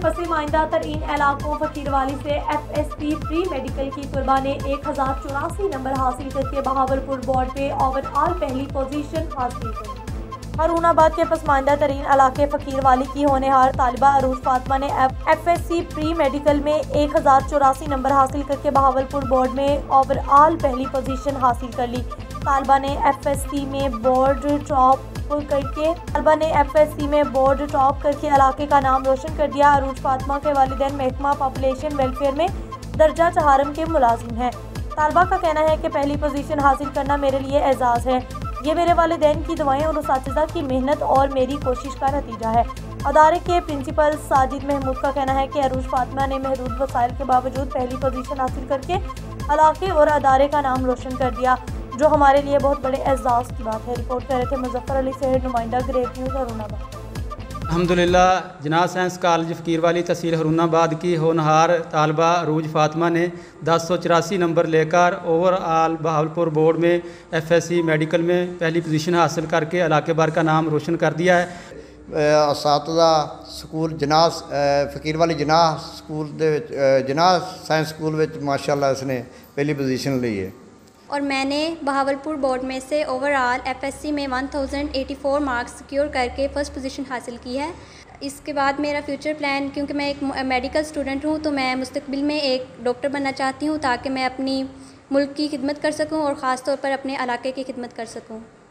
पसमाइंदा तरीन इलाकों फकीरवाली से FSC प्री मेडिकल की तलबा ने 1084 नंबर हासिल करके बहावलपुर बोर्ड पे ओवरऑल पहली पोजीशन हासिल की। हरूनाबाद के पसमाइंदा तरीन इलाके फकीरवाली की होनहार तालिबा अरूज फातिमा ने FSC प्री मेडिकल में 1084 नंबर हासिल करके बहावलपुर बोर्ड में ओवरऑल पहली पोजीशन हासिल कर ली। तालिबा ने FSC में बोर्ड टॉप करके इलाके का नाम रोशन कर दिया। अरूज फातिमा के वालिदैन महकमा पॉपुलेशन वेलफेयर में दर्जा चहारम के मुलाजिम हैं। तालिबा का कहना है कि पहली पोजीशन हासिल करना मेरे लिए एजाज़ है। ये मेरे वालिदैन की दुआएं और उस्तातिज़ा की मेहनत और मेरी कोशिश का नतीजा है। अदारे के प्रिंसिपल साजिद महमूद का कहना है कि अरूज फातिमा ने महदूद वसाइल के बावजूद पहली पोजीशन हासिल करके इलाके और अदारे का नाम रोशन कर दिया, जो हमारे लिए बहुत बड़े एजाज़ की बात है। रिपोर्ट कर रहे थे मुजफ्फर अली सेहर, नुमाइंदा ग्रेट न्यूज़ हरूनाबाद। अल्हम्दुलिल्लाह जनाब साइंस कॉलेज फ़कीरवाली तहसील हरूनाबाद की होनहार तालबा अरूज फातिमा ने 1084 नंबर लेकर ओवरऑल बहावलपुर बोर्ड में FSC मेडिकल में पहली पोजीशन हासिल करके इलाके भर का नाम रोशन कर दिया है। असातिज़ा school Jinnah Fakirwali Jinnah school Jinnah science school में माशाअल्लाह इसने पहली पोजीशन ली है। और मैंने बहावलपुर बोर्ड में से ओवरऑल FSC में 1084 मार्क्स सिक्योर करके फ़र्स्ट पोजीशन हासिल की है। इसके बाद मेरा फ्यूचर प्लान, क्योंकि मैं एक मेडिकल स्टूडेंट हूँ, तो मैं मुस्तकबिल में एक डॉक्टर बनना चाहती हूँ ताकि मैं अपनी मुल्क की खिदमत कर सकूँ और ख़ास तौर पर अपने इलाके की खिदमत कर सकूँ।